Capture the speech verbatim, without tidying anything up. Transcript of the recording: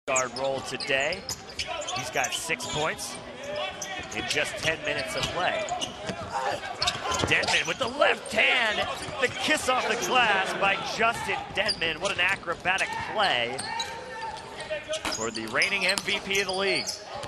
guard role today. He's got six points in just ten minutes of play. Dentmon with the left hand, the kiss off the glass by Justin Dentmon. What an acrobatic play for the reigning M V P of the league.